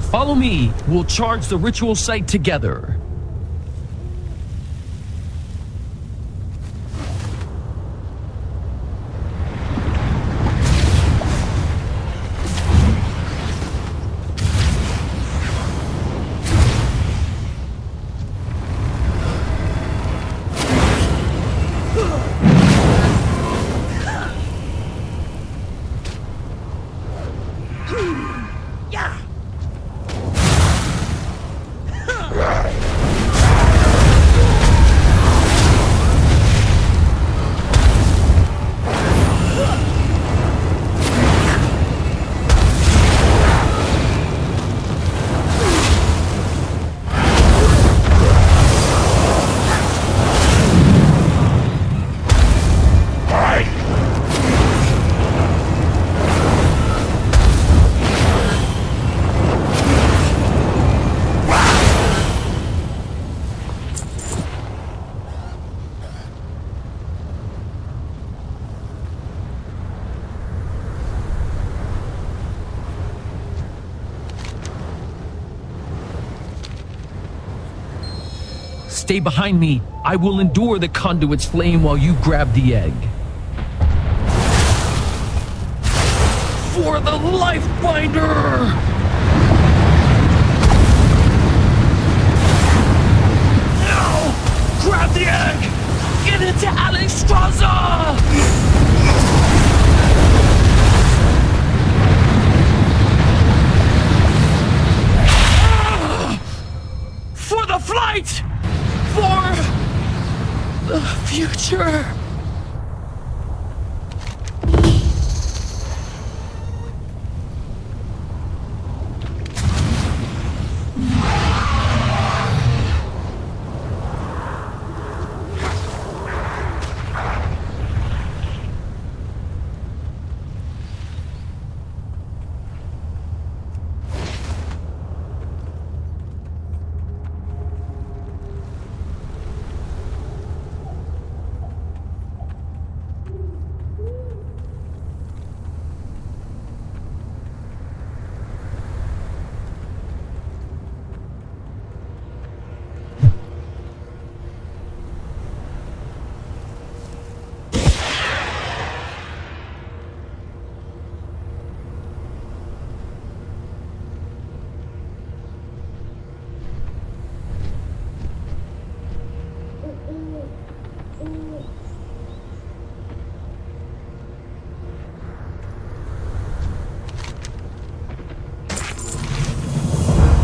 Follow me. We'll charge the ritual site together. Stay behind me. I will endure the conduit's flame while you grab the egg. For the Lifebinder! Now! Grab the egg! Get into Alexstrasza! For the flight! For the future!